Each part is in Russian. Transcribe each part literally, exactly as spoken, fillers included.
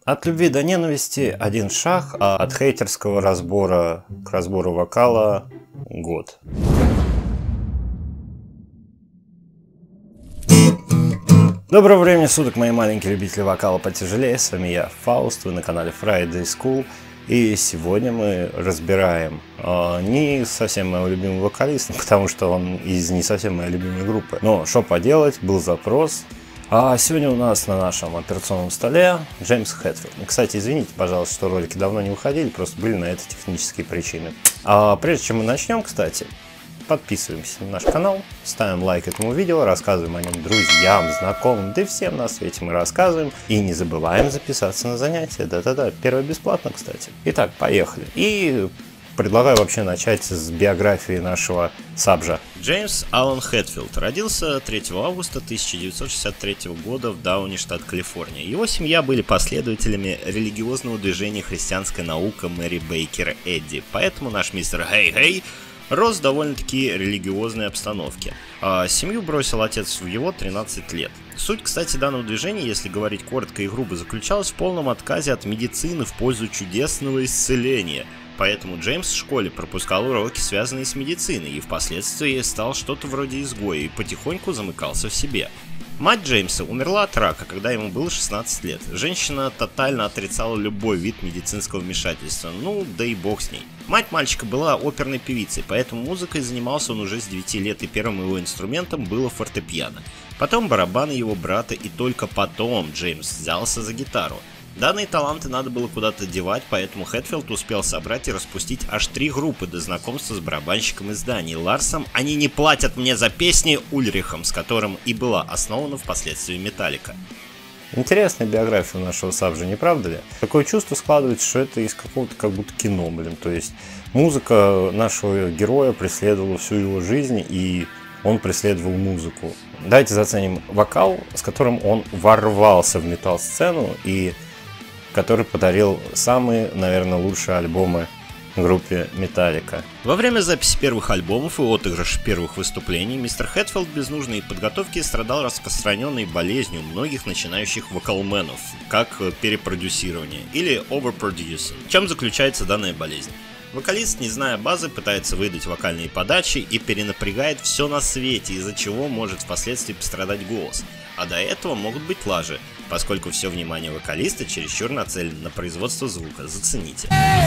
От любви до ненависти один шаг, а от хейтерского разбора к разбору вокала год. Доброго времени суток, мои маленькие любители вокала потяжелее. С вами я, Фауст, вы на канале Friday School. И сегодня мы разбираем э, не совсем моего любимого вокалиста, потому что он из не совсем моей любимой группы. Но что поделать, был запрос. А сегодня у нас на нашем операционном столе Джеймс Хэтфилд. Кстати, извините, пожалуйста, что ролики давно не выходили, просто были на это технические причины. А прежде чем мы начнем, кстати, подписываемся на наш канал, ставим лайк этому видео, рассказываем о нем друзьям, знакомым, да и всем на свете мы рассказываем. И не забываем записаться на занятия. Да-да-да, первое бесплатно, кстати. Итак, поехали. И предлагаю вообще начать с биографии нашего сабжа. Джеймс Аллен Хэтфилд родился третьего августа тысяча девятьсот шестьдесят третьего года в Дауне, штат Калифорния. Его семья были последователями религиозного движения «Христианская наука» Мэри Бейкер Эдди. Поэтому наш мистер Хей-Хей рос в довольно-таки религиозной обстановке. А семью бросил отец в его тринадцать лет. Суть, кстати, данного движения, если говорить коротко и грубо, заключалась в полном отказе от медицины в пользу чудесного исцеления. Поэтому Джеймс в школе пропускал уроки, связанные с медициной, и впоследствии стал что-то вроде изгоя и потихоньку замыкался в себе. Мать Джеймса умерла от рака, когда ему было шестнадцать лет. Женщина тотально отрицала любой вид медицинского вмешательства, ну да и бог с ней. Мать мальчика была оперной певицей, поэтому музыкой занимался он уже с девяти лет, и первым его инструментом было фортепиано. Потом барабаны его брата, и только потом Джеймс взялся за гитару. Данные таланты надо было куда-то девать, поэтому Хэтфилд успел собрать и распустить аж три группы до знакомства с барабанщиком из Дании Ларсом «Они не платят мне за песни» Ульрихом, с которым и была основана впоследствии Металлика. Интересная биография у нашего сабжа, не правда ли? Такое чувство складывается, что это из какого-то как будто кино, блин. То есть музыка нашего героя преследовала всю его жизнь, и он преследовал музыку. Давайте заценим вокал, с которым он ворвался в метал-сцену и который подарил самые, наверное, лучшие альбомы группе Металлика. Во время записи первых альбомов и отыгрыша первых выступлений мистер Хэтфилд без нужной подготовки страдал распространенной болезнью многих начинающих вокалменов, как перепродюсирование или overproducing. В чем заключается данная болезнь? Вокалист, не зная базы, пытается выдать вокальные подачи и перенапрягает все на свете, из-за чего может впоследствии пострадать голос. А до этого могут быть лажи, поскольку все внимание вокалиста чересчур нацелено на производство звука. Зацените.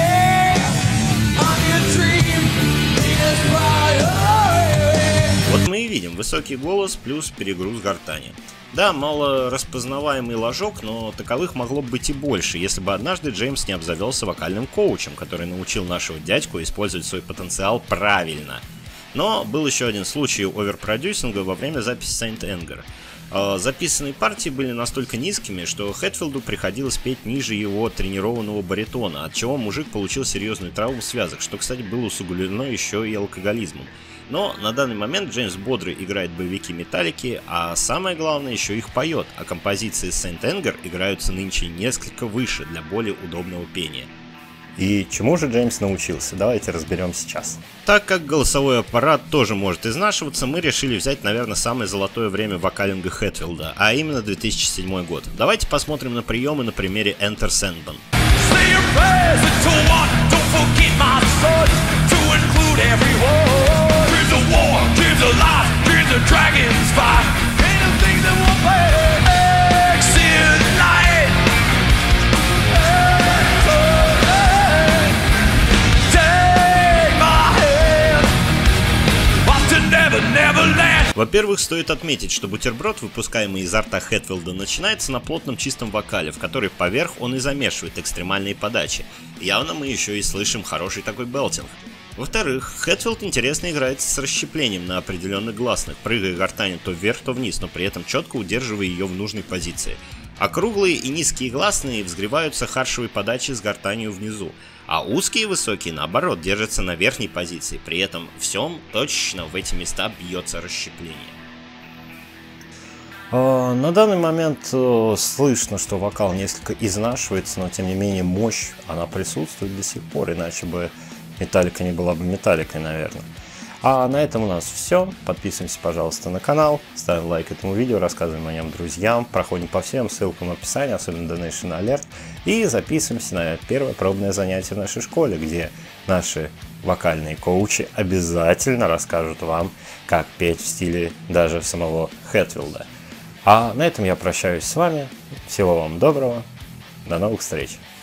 Вот мы и видим высокий голос плюс перегруз гортани. Да, мало распознаваемый ложок, но таковых могло бы быть и больше, если бы однажды Джеймс не обзавелся вокальным коучем, который научил нашего дядьку использовать свой потенциал правильно. Но был еще один случай оверпродюсинга во время записи Saint Anger. Записанные партии были настолько низкими, что Хэтфилду приходилось петь ниже его тренированного баритона, от чего мужик получил серьезную травму связок, что, кстати, было усугублено еще и алкоголизмом. Но на данный момент Джеймс бодро играет боевики Металлики, а самое главное, еще их поет, а композиции Saint Anger играются нынче несколько выше для более удобного пения. И чему же Джеймс научился? Давайте разберем сейчас. Так как голосовой аппарат тоже может изнашиваться, мы решили взять, наверное, самое золотое время вокалинга Хэтфилда, а именно две тысячи седьмой год. Давайте посмотрим на приемы на примере Enter Sandman. Во-первых, стоит отметить, что бутерброд, выпускаемый изо рта Хэтфилда, начинается на плотном чистом вокале, в который поверх он и замешивает экстремальные подачи. Явно мы еще и слышим хороший такой белтинг. Во-вторых, Хэтфилд интересно играет с расщеплением на определенных гласных, прыгая гортанью то вверх, то вниз, но при этом четко удерживая ее в нужной позиции. А круглые и низкие гласные взгреваются харшевой подачей с гортанью внизу, а узкие и высокие, наоборот, держатся на верхней позиции, при этом всем точно в эти места бьется расщепление. На данный момент слышно, что вокал несколько изнашивается, но тем не менее мощь, она присутствует до сих пор, иначе бы Металлика не была бы Металликой, наверное. А на этом у нас все. Подписываемся, пожалуйста, на канал, ставим лайк этому видео, рассказываем о нем друзьям, проходим по всем ссылкам в описании, особенно Donation Alert, и записываемся на первое пробное занятие в нашей школе, где наши вокальные коучи обязательно расскажут вам, как петь в стиле даже самого Хэтфилда. А на этом я прощаюсь с вами. Всего вам доброго. До новых встреч.